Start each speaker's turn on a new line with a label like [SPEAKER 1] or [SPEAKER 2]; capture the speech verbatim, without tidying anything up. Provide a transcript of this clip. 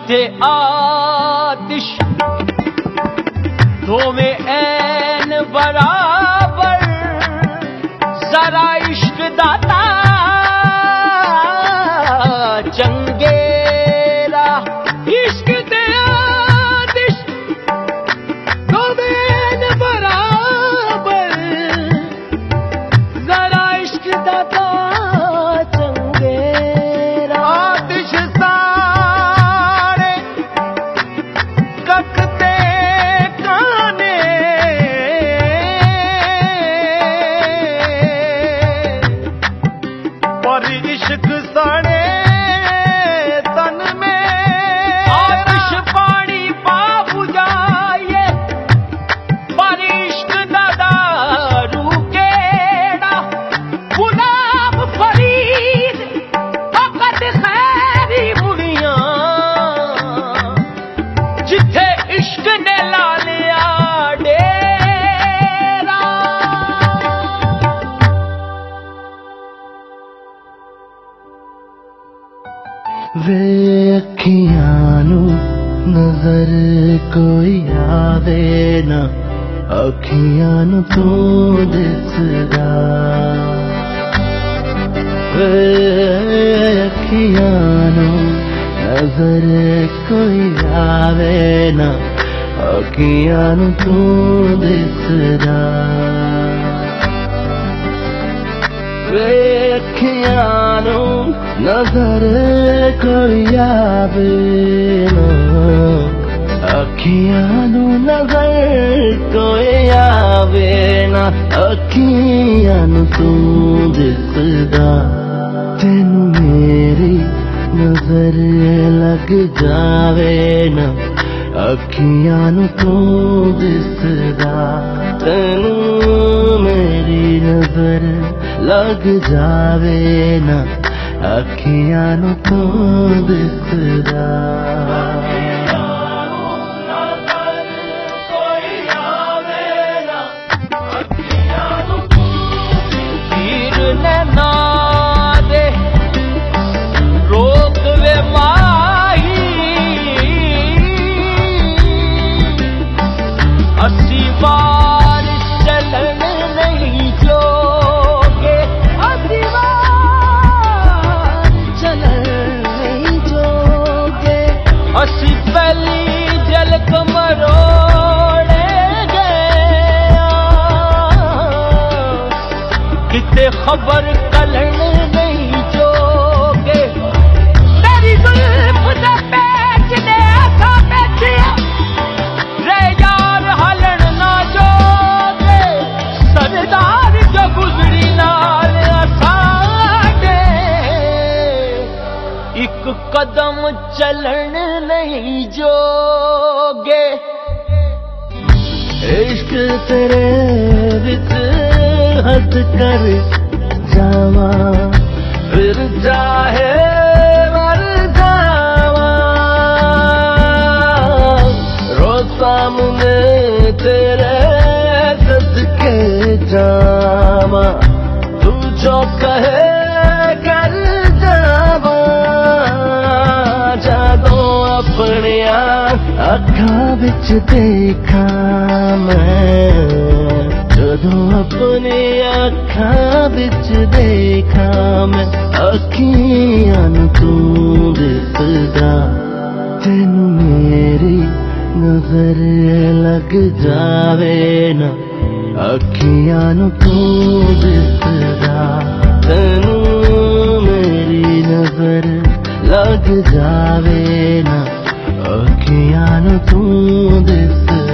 [SPEAKER 1] ते आतिश दोवें ऐन बराबर, जरा इश्क दाता चंगेरा। इश्क ते आतिश दोवें ऐन बराबर, जरा इश्क दाता इश्क साड़े तन में आतिश पानी पा बुझाए, पर इश्क दा दारू केड़ा। गुलाब फरीद फकत खैरी मुड़ियां, जिथे इश्क ने ला लिया डेरा।
[SPEAKER 2] वे अखियां नू नजर कोई आवे ना, अखियां नू तू दिसदा। वे अखियां नू नजर कोई आवे ना, अखियां नू तू दिसदा। वे अखियां नू नजर कोई आवे ना, अखियां नू नजर कोई आवे ना, अखियां नू तू दिसदा। तेनू मेरी नजर लग जावे ना, अखियां नू तू दिसदा। तेनू मेरी नजर लग जावे ना, अखियां नू तू दिसदा।
[SPEAKER 1] तीर नैना दे रोक वे माही, अस्सी बार चलन नहीं जोगे, अस्सी बार चलन नहीं जोगे। अस्सी पहली झलक मरोड़े गया, किते खबर कलन नहीं जोगे। तेरी जुल्फ दे पेच ने ऐसा बैठिया, रे यार हलन ना जोगे। सरदार जो गुजरी नाल साडे, एक कदम चलन नहीं जोगे।
[SPEAKER 2] इश्क तेरे विच हद कर जावा, फिर चाहे मर जावा। रोज सामने तेरे सदके जावा, तू जो कहे कर जावा। जादों अपनिया अखां विच देखा मैं, जदों अपनी अखां विच देखा मैं, अखियां नू तू दिसदा। तेनू मेरी नजर लग जावे ना, अखियां नू तू दिसदा। तेनू मेरी नजर लग जावे ना, अखियां नू तू दिसदा।